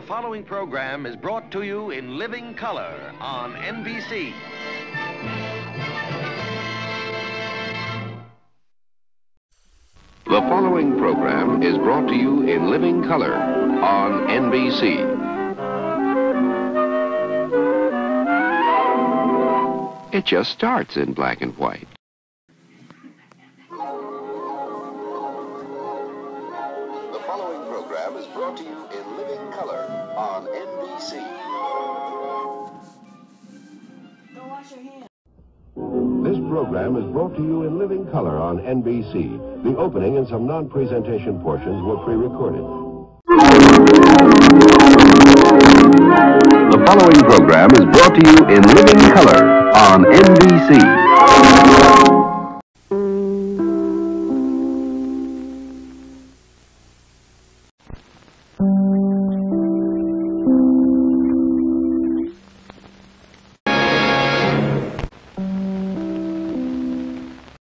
following program is brought to you in living color on NBC. The following program is brought to you in living color on NBC. It just starts in black and white. The following program is brought to you in living color on NBC. Go wash your hands. This program is brought to you in living color on NBC. The opening and some non-presentation portions were pre-recorded. The following program is brought to you in living color on NBC.